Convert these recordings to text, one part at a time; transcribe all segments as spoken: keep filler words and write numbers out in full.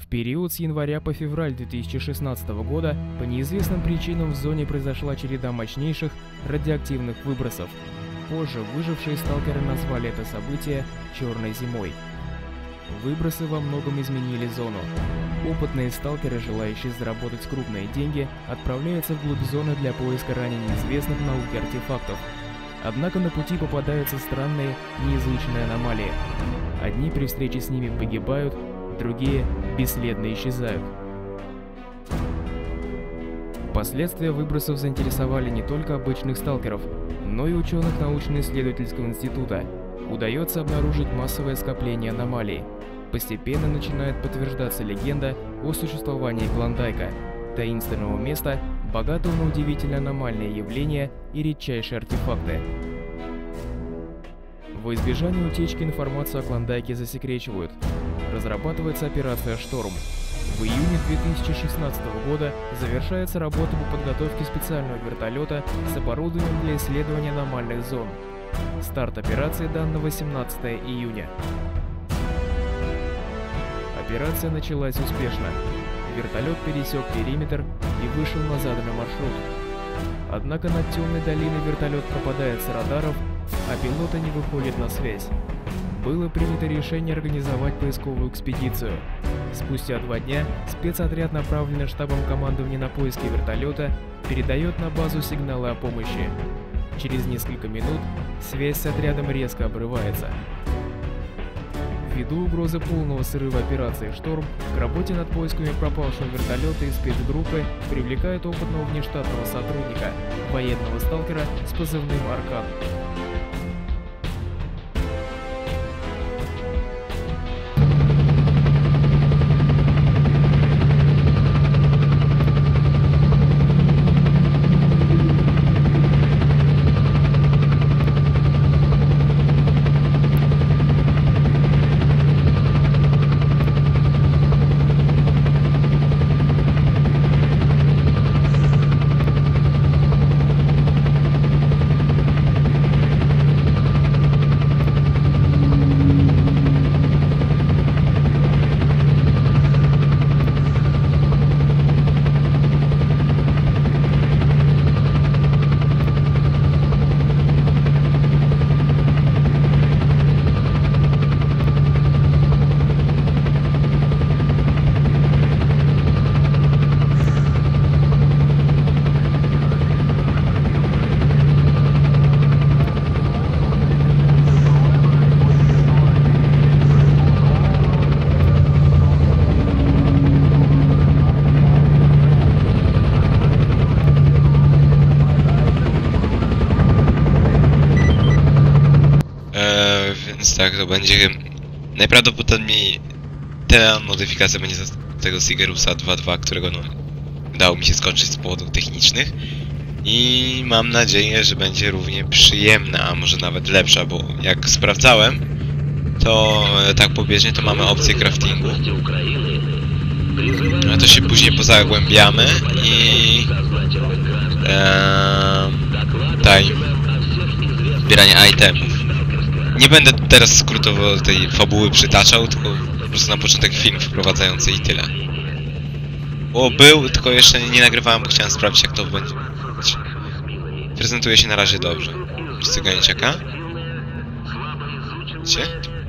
В период с января по февраль две тысячи шестнадцатого года по неизвестным причинам в зоне произошла череда мощнейших радиоактивных выбросов. Позже выжившие сталкеры назвали это событие «Черной зимой». Выбросы во многом изменили зону. Опытные сталкеры, желающие заработать крупные деньги, отправляются вглубь зоны для поиска ранее неизвестных науке артефактов. Однако на пути попадаются странные, неизученные аномалии. Одни при встрече с ними погибают, другие бесследно исчезают. Последствия выбросов заинтересовали не только обычных сталкеров, но и ученых научно-исследовательского института. Удается обнаружить массовое скопление аномалий. Постепенно начинает подтверждаться легенда о существовании Клондайка, таинственного места, богатого на удивительно аномальные явления и редчайшие артефакты. Во избежание утечки информацию о Клондайке засекречивают. Разрабатывается операция «Шторм». В июне две тысячи шестнадцатого года завершается работа по подготовке специального вертолета с оборудованием для исследования аномальных зон. Старт операции дан на восемнадцатое июня. Операция началась успешно. Вертолет пересек периметр и вышел на заданный маршрут. Однако над темной долиной вертолет пропадает с радаров, а пилоты не выходят на связь. Было принято решение организовать поисковую экспедицию. Спустя два дня спецотряд, направленный штабом командования на поиски вертолета, передает на базу сигналы о помощи. Через несколько минут связь с отрядом резко обрывается. Ввиду угрозы полного срыва операции «Шторм», к работе над поисками пропавшего вертолета и спецгруппы привлекают опытного внештатного сотрудника, военного сталкера с позывным «Аркан». Tak, to będzie najprawdopodobniej ta modyfikacja będzie z tego Sigerusa dwa dwa, którego no, udało mi się skończyć z powodów technicznych i mam nadzieję, że będzie równie przyjemna, a może nawet lepsza, bo jak sprawdzałem, to tak pobieżnie to mamy opcję craftingu, a to się później pozagłębiamy i e, tutaj zbieranie itemów. Nie będę teraz skrótowo tej fabuły przytaczał, tylko po prostu na początek film wprowadzający i tyle. Bo był, tylko jeszcze nie nagrywałem, bo chciałem sprawdzić, jak to będzie. Prezentuje się na razie dobrze. Cygańczyka. Widzicie?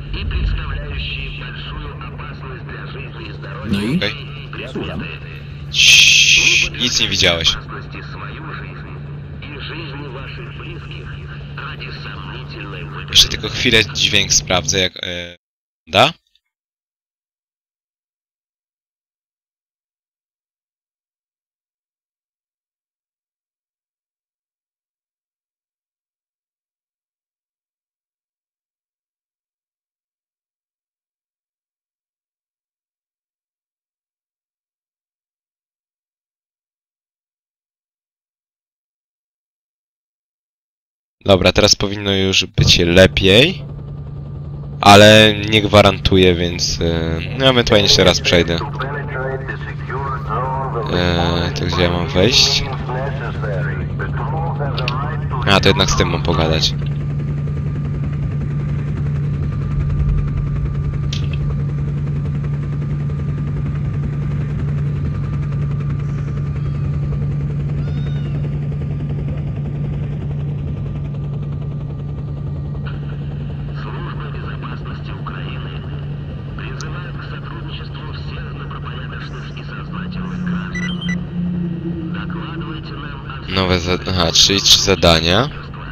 No i? Okay. Ciii, nic nie widziałeś. Jeszcze tylko chwilę dźwięk sprawdzę, jak e, da. Dobra, teraz powinno już być lepiej, ale nie gwarantuję, więc e, no ewentualnie jeszcze raz przejdę. E, to gdzie ja mam wejść? A, to jednak z tym mam pogadać. Nowe za... Aha, czyli trzy zadania.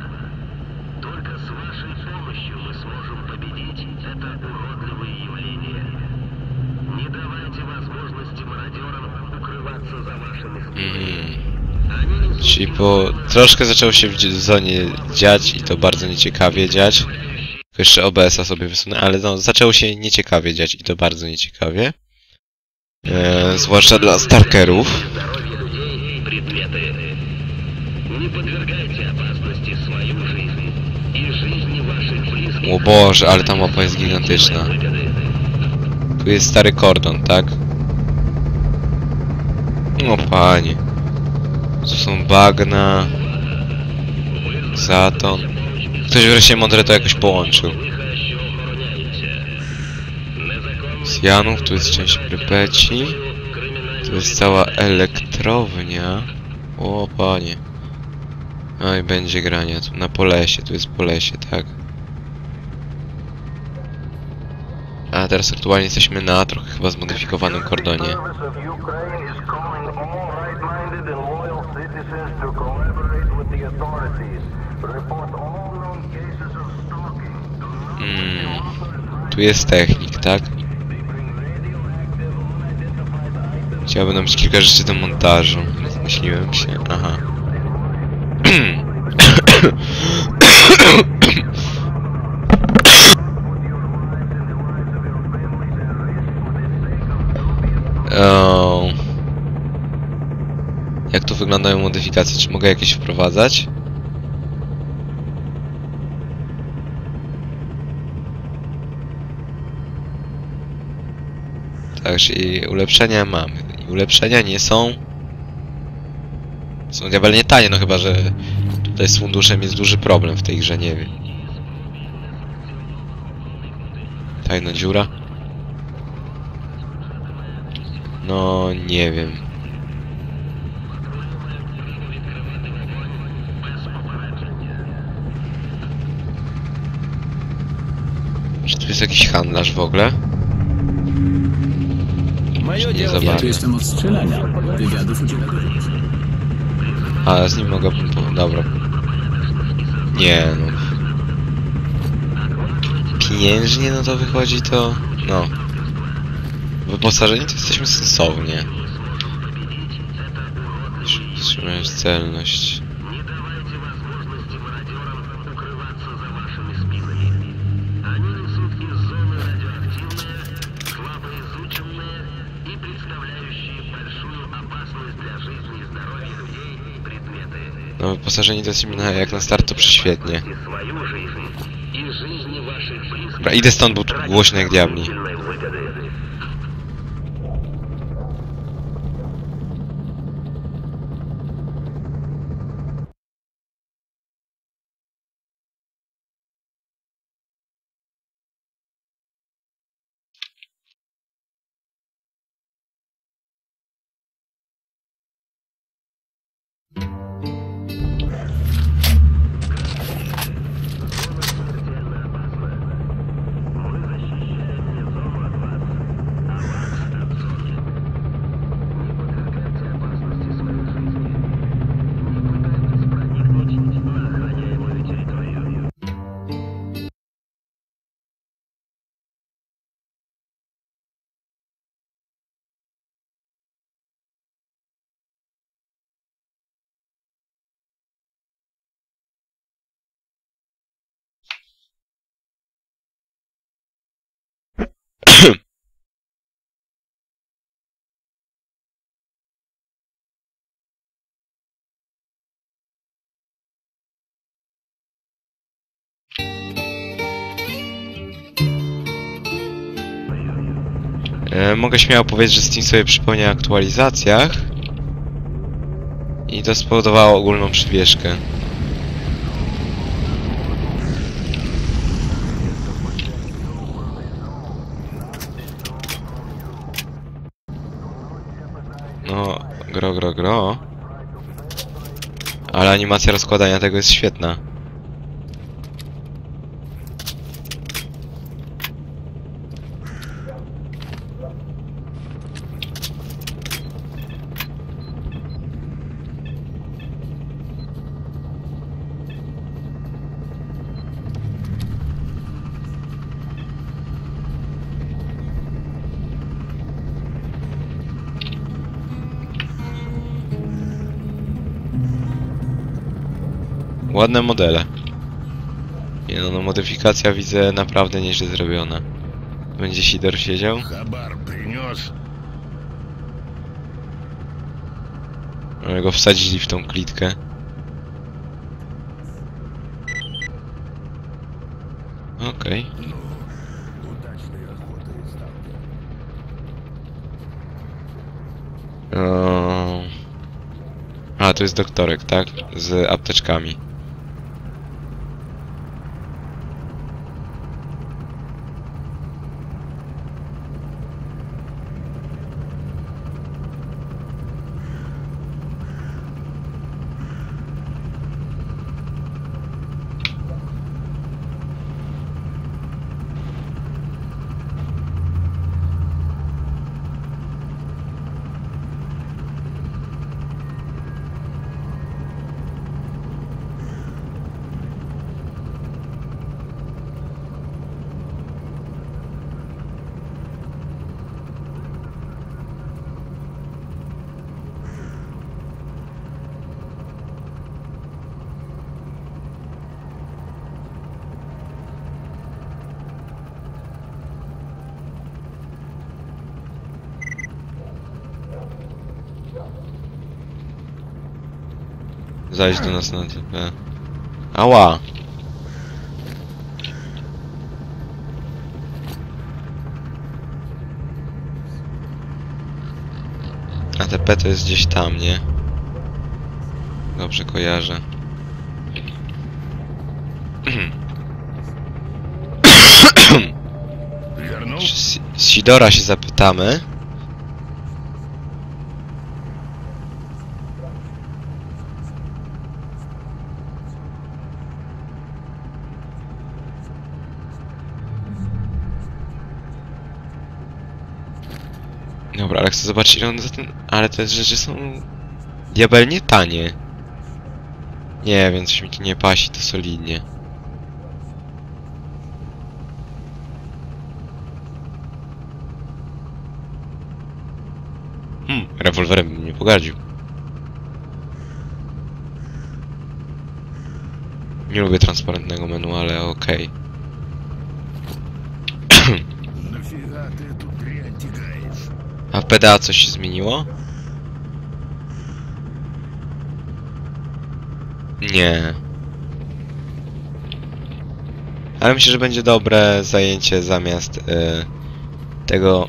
Mhm. Czyli po... Troszkę zaczęło się w zonie dziać i to bardzo nieciekawie dziać. Tylko jeszcze O B S a sobie wysunę, ale no, zaczęło się nieciekawie dziać i to bardzo nieciekawie. E, zwłaszcza dla stalkerów. O Boże, ale ta mapa jest gigantyczna. Tu jest stary kordon, tak? O panie. Tu są bagna. Zaton. Ktoś wreszcie mądre to jakoś połączył. Z Janów, tu jest część Prypeci. Tu jest cała elektrownia. O panie. Oj, będzie granie. Tu na Polesie, tu jest Polesie, tak? A teraz aktualnie jesteśmy na trochę chyba zmodyfikowanym kordonie. Hmm. Tu jest technik, tak? Chciałbym nam mieć kilka rzeczy do montażu, więc zmyśliłem się. Aha. Oh. Jak tu wyglądają modyfikacje? Czy mogę jakieś wprowadzać? Tak, czyli ulepszenia mamy. I ulepszenia nie są... Są diabelnie tanie, no chyba, że tutaj z funduszem jest duży problem w tej grze, nie wiem. Tajna dziura? No, nie wiem. Czy tu jest jakiś handlarz w ogóle? Nie za Ja tu bardzo. jestem od strzelania. Wywiadów udziela dowód. A, z nim mogę... Dobra. Nie, no. Pieniężnie, no to wychodzi to... No. Wyposażeni to jesteśmy sensownie. Wstrzymać celność. No, wyposażeni to jesteśmy na, jak na start to prześwietnie. Dobra, idę stąd, bo tu głośno jak diabli. E, mogę śmiało powiedzieć, że Steam sobie przypomniał o aktualizacjach i to spowodowało ogólną przywieszkę. No, gro, gro, gro. Ale animacja rozkładania tego jest świetna. Ładne modele. Nie no, no modyfikacja widzę naprawdę nieźle zrobiona. Będzie Sidor siedział? Хабар принес. Ale go wsadzili w tą klitkę. Okej. Удачной охоты, сталкер. O... A, to jest doktorek, tak? Z apteczkami. Zajdź do nas na T P. Ała! A T P to jest gdzieś tam, nie? Dobrze kojarzę. Вернул? Czy Z Sidora się zapytamy. Dobra, ale chcę zobaczyć ile on za ten... Ale te rzeczy są... diabelnie tanie. Nie wiem, coś mi tu nie pasi, to solidnie. Hmm, rewolwerem bym nie pogardził. Nie lubię transparentnego menu, ale okej. Нафига ты эту дрянь тягаешь? A w P D A coś się zmieniło? Nie. Ale myślę, że będzie dobre zajęcie zamiast y, tego...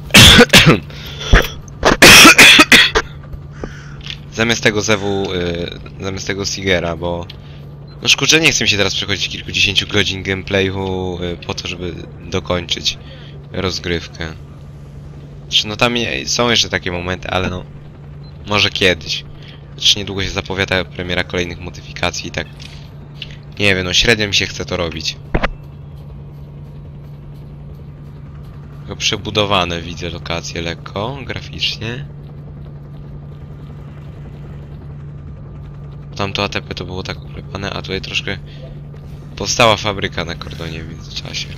zamiast tego zewu, y, zamiast tego Sigera, bo... No szkurczę, nie chcę mi się teraz przechodzić kilkudziesięciu godzin gameplayu y, po to, żeby dokończyć rozgrywkę. Znaczy, no tam je- są jeszcze takie momenty, ale no... Może kiedyś. Znaczy niedługo się zapowiada premiera kolejnych modyfikacji i tak... Nie wiem, no średnio mi się chce to robić. Tylko przebudowane widzę lokacje lekko, graficznie. Tamto A T P to było tak uklepane, a tutaj troszkę... Powstała fabryka na kordonie w międzyczasie.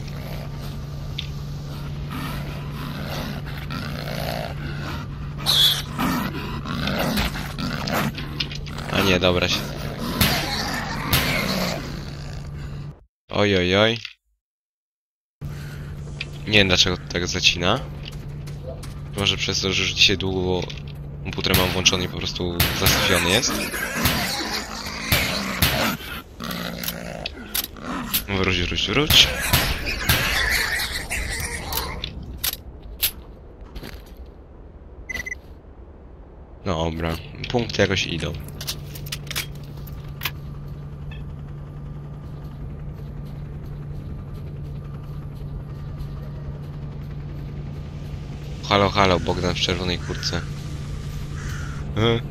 A nie, dobra się. Oj, oj, oj. Nie wiem dlaczego to tak zacina. Może przez to, że już dzisiaj długo komputer mam włączony i po prostu zasypiony jest. Wróć, wróć, wróć. Dobra, punkty jakoś idą. Halo, halo, Bogdan w czerwonej kurtce. Hmm.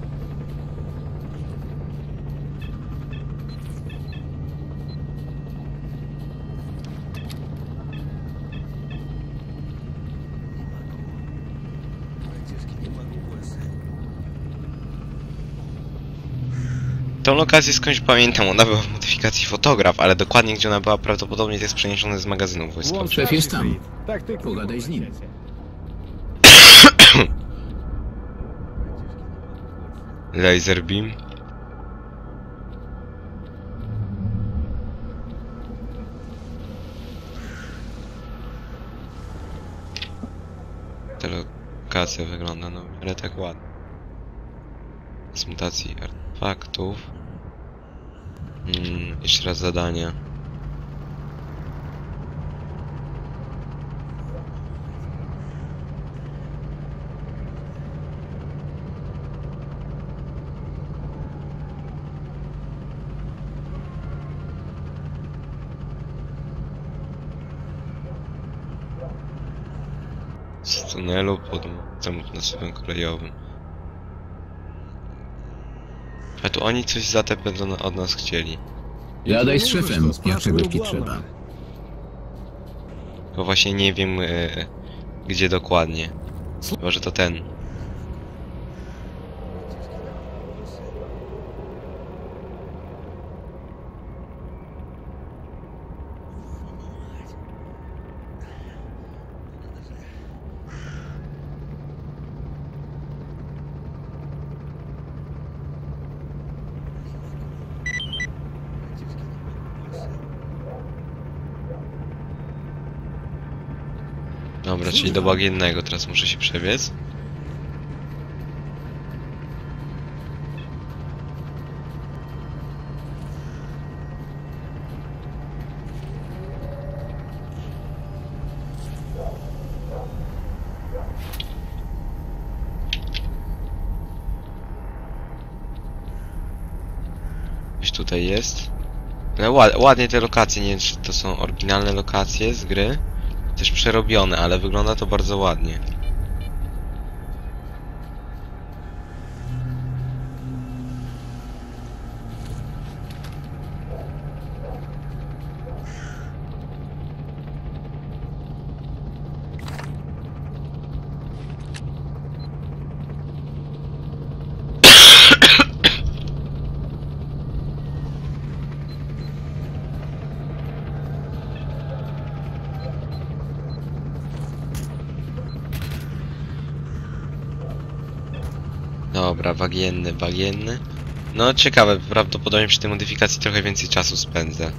Tą lokację skądś pamiętam, ona była w modyfikacji fotograf, ale dokładnie gdzie ona była, prawdopodobnie to jest przeniesione z magazynów wojskowych. Szef jest tam. Pogadaj z nim. Laser beam. lokacja wygląda, no ale tak ładnie. Z mutacji artefaktów. Hmm, jeszcze raz zadania. Z tunelu pod mostem nasywem kolejowym. A tu oni coś za T P od nas chcieli. Gadaj z szefem, jak czegoś ci trzeba. Tylko właśnie nie wiem, e, gdzie dokładnie. Chyba, że to ten. Dobra, czyli do bagiennego teraz muszę się przebiec. Gdzieś tutaj jest. No, ład, ładnie te lokacje, nie wiem czy to są oryginalne lokacje z gry. Też przerobione, ale wygląda to bardzo ładnie. Dobra, bagienny, bagienny. No ciekawe, prawdopodobnie przy tej modyfikacji trochę więcej czasu spędzę.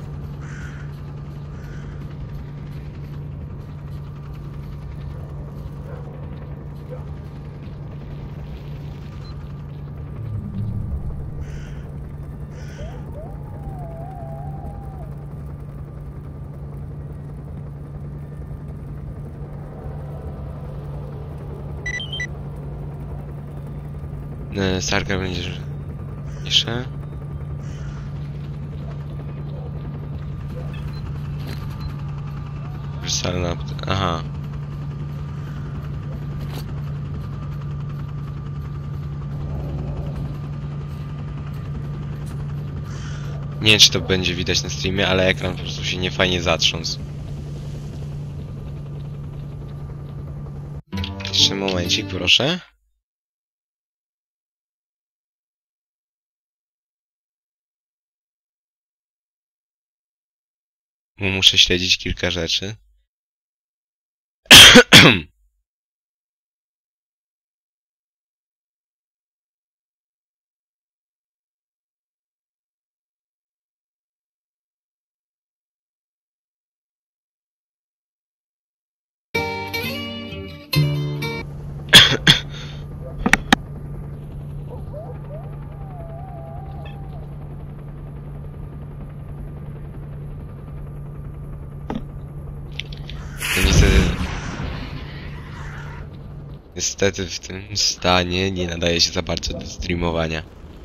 Sarka będzie jeszcze. Wersalna. Aha. Nie wiem czy to będzie widać na streamie, ale ekran po prostu się niefajnie zatrząsł. Jeszcze momencik, proszę. Muszę śledzić kilka rzeczy. Niestety, niestety w tym stanie nie nadaje się za bardzo do streamowania.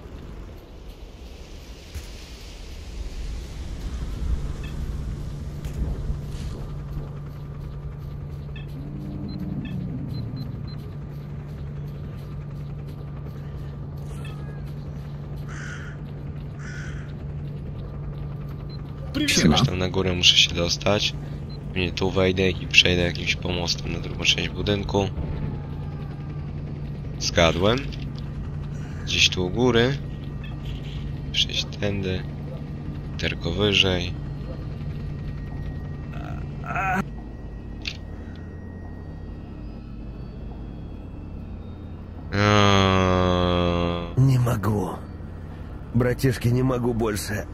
Jakoś tam na górę muszę się dostać. Nie, tu wejdę i przejdę jakimś pomostem na drugą część budynku. Zgadłem. Gdzieś tu u góry. Przejść tędy. Tylko wyżej. Eee... Не могу. Братишки, не могу больше.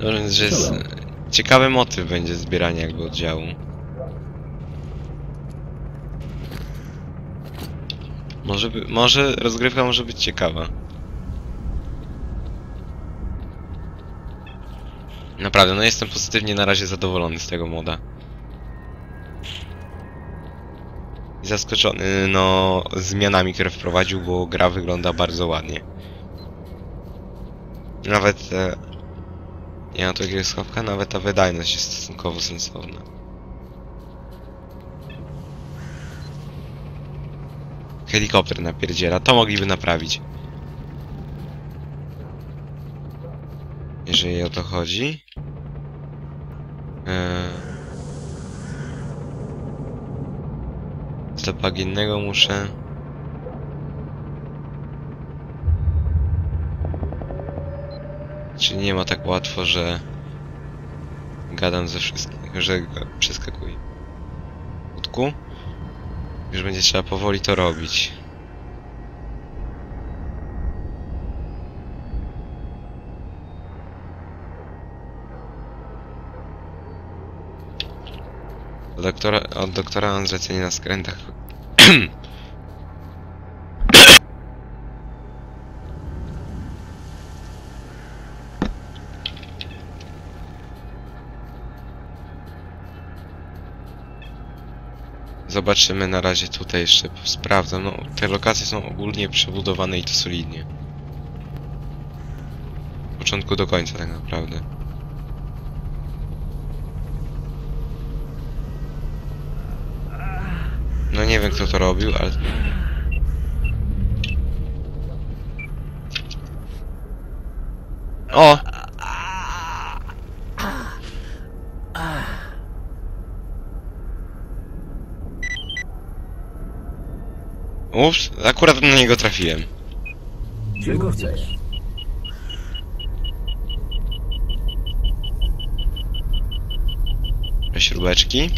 Że, że jest ciekawy motyw będzie zbierania jakby oddziału. Może, by, może rozgrywka może być ciekawa. Naprawdę, no jestem pozytywnie na razie zadowolony z tego moda. I zaskoczony, no, zmianami, które wprowadził, bo gra wygląda bardzo ładnie. Nawet... E, nie ma tu jakiegoś schowka, nawet ta wydajność jest stosunkowo sensowna. Helikopter napierdziela, to mogliby naprawić. Jeżeli o to chodzi. Eee... Z do bagiennego muszę... Czyli nie ma tak łatwo, że... Gadam ze wszystkim, że przeskakuję. Kutku? Już będzie trzeba powoli to robić. Od doktora, od doktora mam zlecenie na skrętach. Zobaczymy na razie tutaj jeszcze, sprawdzam, no te lokacje są ogólnie przebudowane i to solidnie. Od początku do końca tak naprawdę. No nie wiem kto to robił, ale... O! Ups, akurat na niego trafiłem. Czego chcesz? Śrubeczki.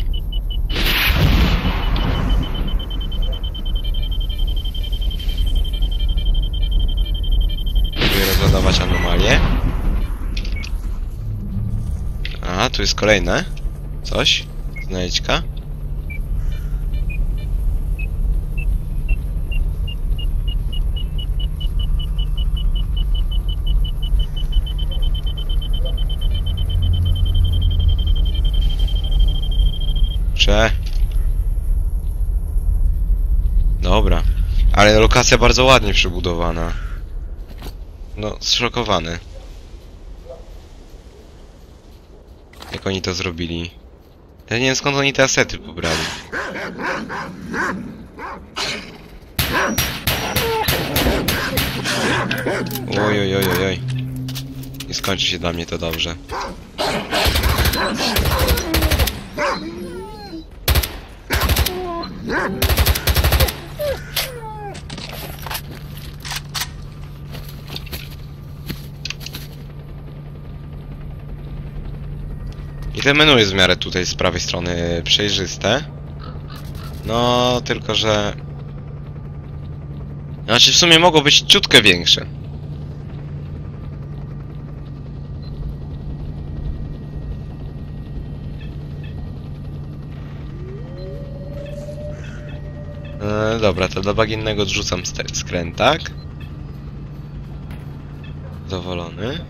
Próbuję rozładować anomalię. A, tu jest kolejne. Coś. Znajdźka. Dobra, ale lokacja bardzo ładnie przebudowana. No, zszokowany. Jak oni to zrobili. Ja nie wiem skąd oni te asety pobrali. Oj, oj, oj, oj, oj. Nie skończy się dla mnie to dobrze. I te menu jest w miarę tutaj z prawej strony przejrzyste. No, tylko że... Znaczy w sumie mogło być ciutkę większe. E, dobra, to do bagiennego odrzucam skrętak. Zadowolony.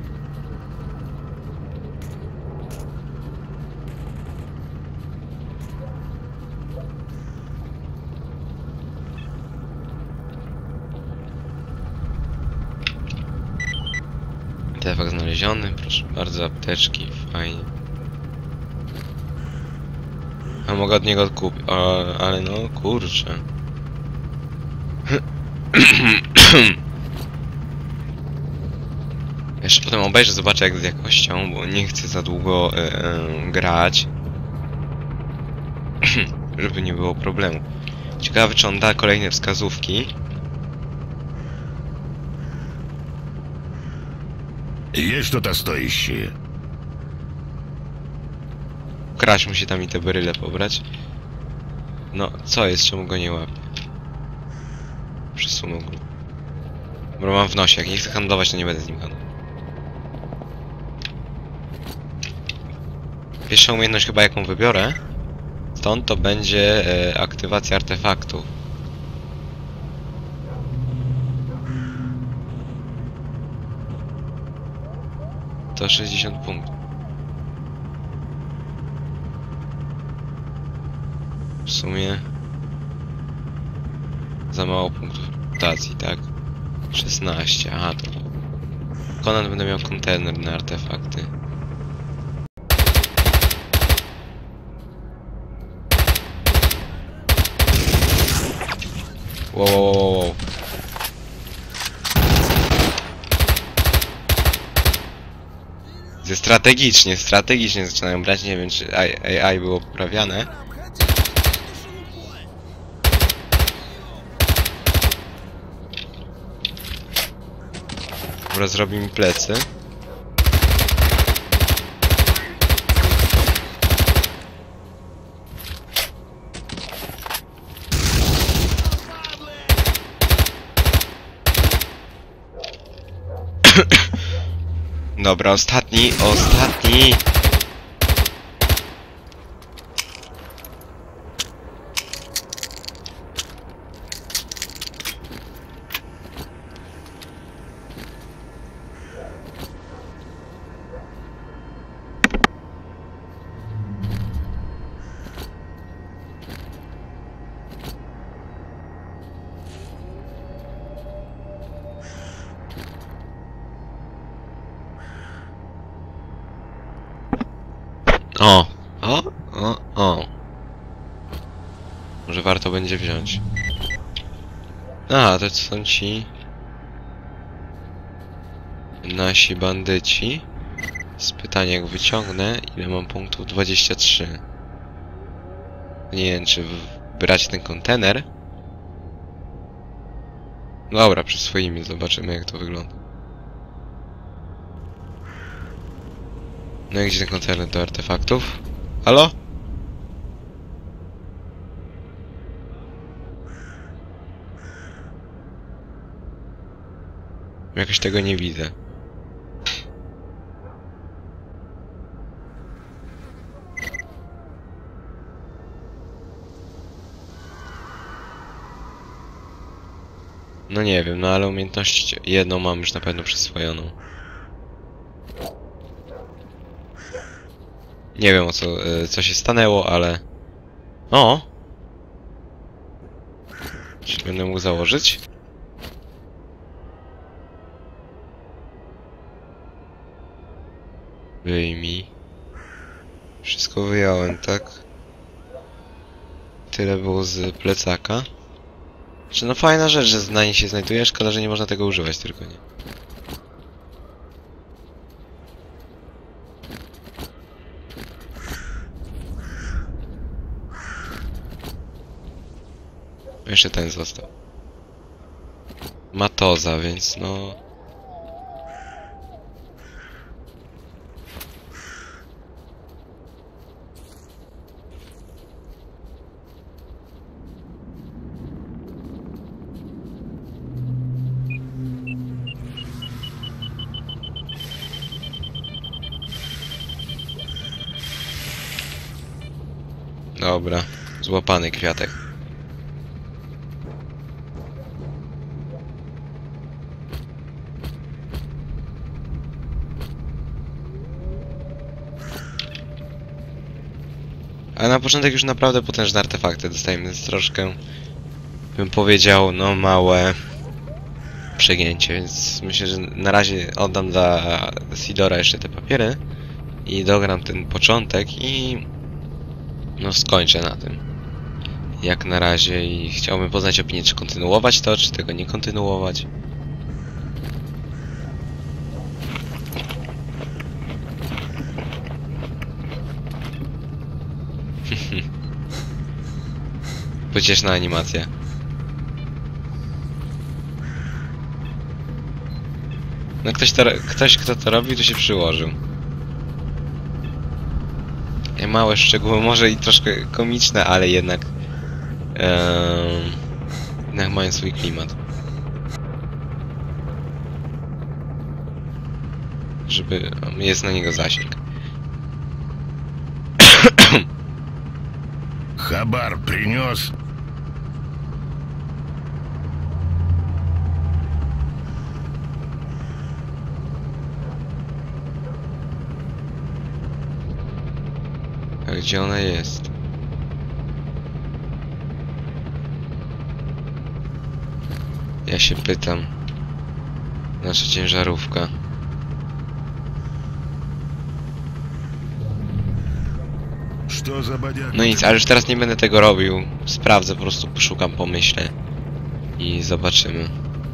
Artefakt znaleziony, proszę bardzo, apteczki, fajnie. A mogę od niego kupić, ale no kurczę. Jeszcze potem obejrzę, zobaczę jak z jakością, bo nie chcę za długo e, e, grać. Żeby nie było problemu. Ciekawe czy on da kolejne wskazówki. Есть что-то стоящее? Kraść musi tam i te beryle pobrać. No, co jest? Czemu go nie łapie? Przesunął go. Dobra, mam w nosie. Jak nie chcę handlować, to nie będę z nim handlował. Pierwsza umiejętność chyba jaką wybiorę, stąd to będzie e, aktywacja artefaktów. To sześćdziesiąt punktów. W sumie za mało punktów reputacji, tak? szesnaście, aha to... Conan będę miał kontener na artefakty. Wow, wow, wow, wow. Ze strategicznie, strategicznie zaczynają brać, nie wiem czy A I było poprawiane. Dobra, zrobi mi plecy. Dobra, ostatni, ostatni! O, o, o, o. Może warto będzie wziąć. A, to są ci... nasi bandyci. Z pytania jak wyciągnę, ile mam punktów? dwadzieścia trzy. Nie wiem, czy brać ten kontener. Dobra, przyswoimy, zobaczymy jak to wygląda. No i gdzie ten kontener do artefaktów? Halo? Jakoś tego nie widzę. No nie wiem, no ale umiejętność jedną mam już na pewno przyswojoną. Nie wiem o co, co się stanęło, ale... O! Czy będę mógł założyć? Wyjmij. Wszystko wyjąłem, tak? Tyle było z plecaka. Czy no fajna rzecz, że na niej się znajduje, szkoda, że nie można tego używać, tylko nie. Jeszcze ten został. Matoza, więc no... Dobra, złapany kwiatek. Ale na początek już naprawdę potężne artefakty dostajemy, więc troszkę bym powiedział, no małe przegięcie, więc myślę, że na razie oddam dla Sidora jeszcze te papiery i dogram ten początek i no skończę na tym. Jak na razie i chciałbym poznać opinię, czy kontynuować to, czy tego nie kontynuować. Pocieszna animacja. No ktoś, to, ktoś kto to robi, to się przyłożył. Małe szczegóły, może i troszkę komiczne, ale jednak ee, jednak mają swój klimat. Żeby jest na niego zasięg. Хабар принес? A gdzie ona jest? Ja się pytam. Nasza ciężarówka. Что за бодяга? No nic, ale już teraz nie będę tego robił. Sprawdzę, po prostu poszukam, pomyślę. I zobaczymy.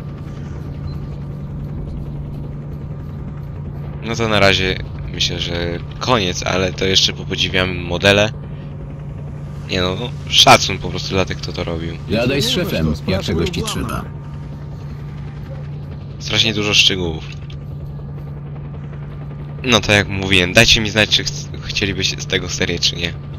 No to na razie myślę, że koniec, ale to jeszcze popodziwiamy modele. Nie no, szacun po prostu dla tych, kto to robił. Gadaj z szefem, jak czegoś ci trzeba. Strasznie dużo szczegółów. No to jak mówiłem, dajcie mi znać, czy ch chcielibyście z tego serię, czy nie.